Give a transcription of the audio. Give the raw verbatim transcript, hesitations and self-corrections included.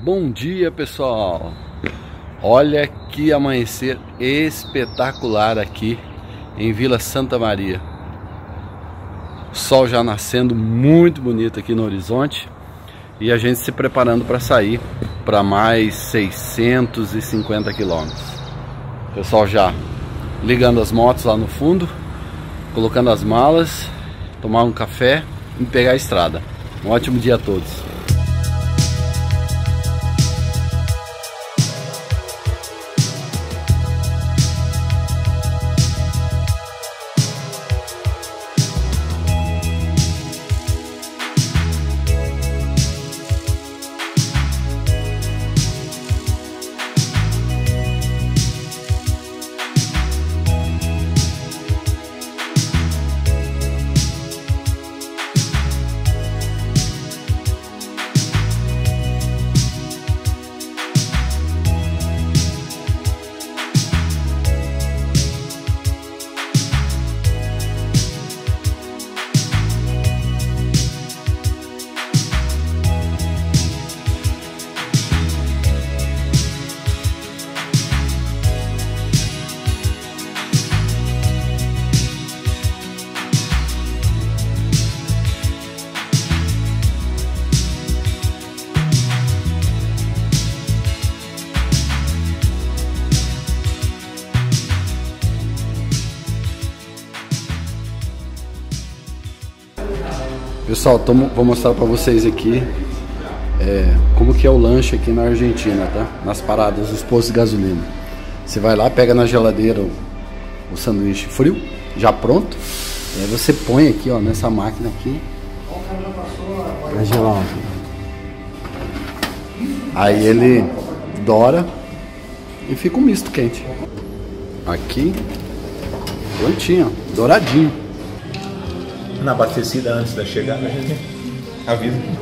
Bom dia, pessoal. Olha que amanhecer espetacular aqui em Vila Santa Maria. O sol já nascendo muito bonito aqui no horizonte e a gente se preparando para sair para mais seiscentos e cinquenta quilômetros. O pessoal já ligando as motos lá no fundo, colocando as malas, tomar um café e pegar a estrada. Um ótimo dia a todos. Pessoal, tô, vou mostrar para vocês aqui é, como que é o lanche aqui na Argentina, tá? Nas paradas dos postos de gasolina. Você vai lá, pega na geladeira o, o sanduíche frio, já pronto. E aí você põe aqui, ó, nessa máquina aqui. Vai gelar. Aí ele dora e fica um misto quente. Aqui, prontinho, douradinho. Na abastecida antes da chegada, a gente avisa.